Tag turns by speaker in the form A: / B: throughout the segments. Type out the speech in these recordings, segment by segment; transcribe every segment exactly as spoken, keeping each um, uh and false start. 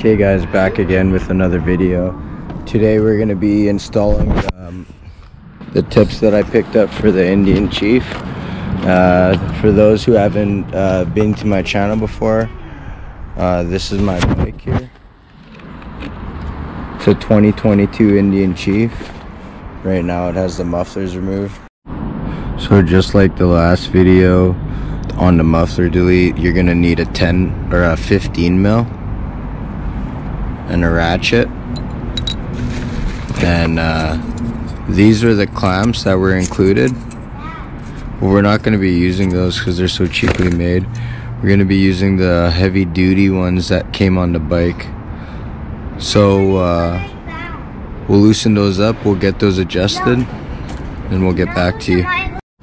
A: Okay guys, back again with another video. Today we're going to be installing um, the tips that I picked up for the Indian Chief. Uh, for those who haven't uh, been to my channel before, uh, this is my bike here. It's a twenty twenty-two Indian Chief. Right now it has the mufflers removed. So just like the last video on the muffler delete, you're going to need a ten or a fifteen mil. And a ratchet, and uh, these are the clamps that were included, but we're not going to be using those because they're so cheaply made. We're going to be using the heavy duty ones that came on the bike. So uh, we'll loosen those up, we'll get those adjusted, and we'll get back to you.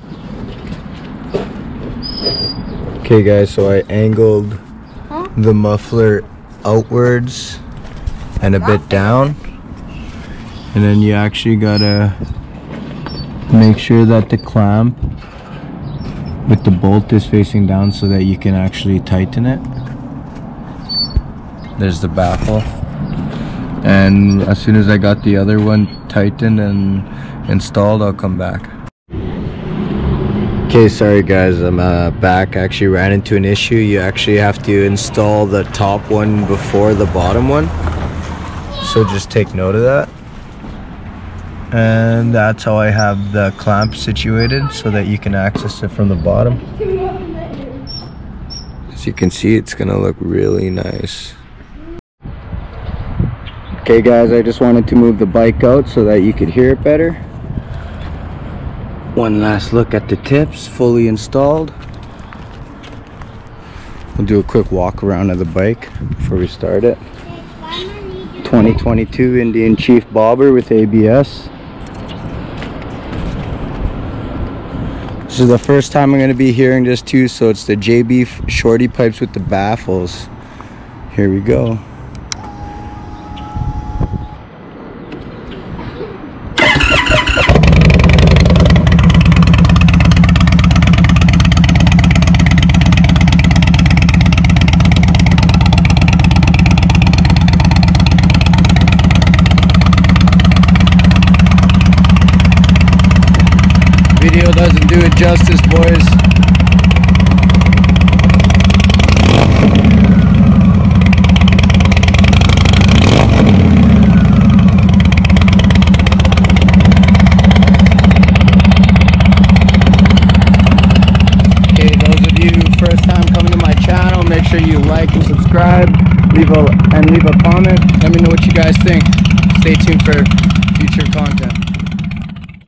A: Okay guys, so I angled the muffler outwards and a bit down, and then you actually gotta make sure that the clamp with the bolt is facing down so that you can actually tighten it. There's the baffle, and as soon as I got the other one tightened and installed, I'll come back. Okay, sorry guys, I'm uh, back. I actually ran into an issue. You actually have to install the top one before the bottom one. So just take note of that. And that's how I have the clamp situated so that you can access it from the bottom. As you can see, it's gonna look really nice. Okay guys, I just wanted to move the bike out so that you could hear it better. One last look at the tips, fully installed. We'll do a quick walk around of the bike before we start it. twenty twenty-two Indian Chief bobber with A B S. This is the first time I'm going to be hearing this too, so it's the J B shorty pipes with the baffles. Here we go. Video doesn't do it justice, boys. Okay, those of you first time coming to my channel, make sure you like and subscribe, leave a and leave a comment. Let me know what you guys think. Stay tuned for future content.